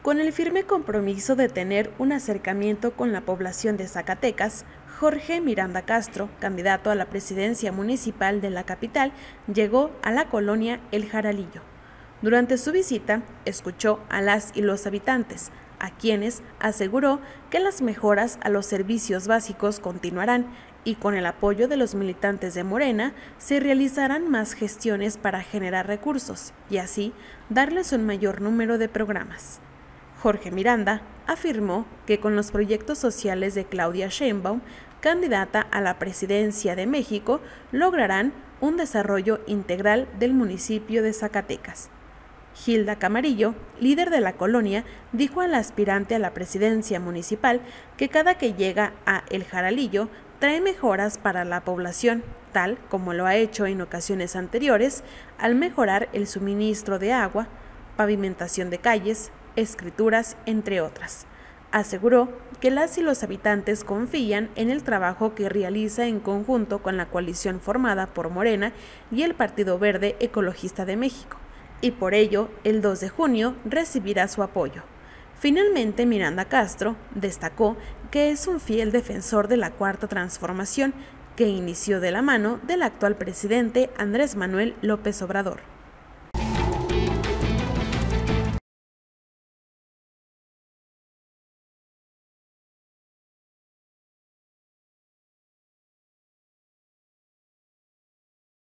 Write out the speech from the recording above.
Con el firme compromiso de tener un acercamiento con la población de Zacatecas, Jorge Miranda Castro, candidato a la presidencia municipal de la capital, llegó a la colonia El Jaralillo. Durante su visita, escuchó a las y los habitantes, a quienes aseguró que las mejoras a los servicios básicos continuarán y con el apoyo de los militantes de Morena se realizarán más gestiones para generar recursos y así darles un mayor número de programas. Jorge Miranda afirmó que con los proyectos sociales de Claudia Sheinbaum, candidata a la presidencia de México, lograrán un desarrollo integral del municipio de Zacatecas. Hilda Camarillo, líder de la colonia, dijo a la aspirante a la presidencia municipal que cada que llega a El Jaralillo trae mejoras para la población, tal como lo ha hecho en ocasiones anteriores, al mejorar el suministro de agua, pavimentación de calles, escrituras, entre otras. Aseguró que las y los habitantes confían en el trabajo que realiza en conjunto con la coalición formada por Morena y el Partido Verde Ecologista de México, y por ello el 2 de junio recibirá su apoyo. Finalmente, Miranda Castro destacó que es un fiel defensor de la Cuarta Transformación, que inició de la mano del actual presidente Andrés Manuel López Obrador.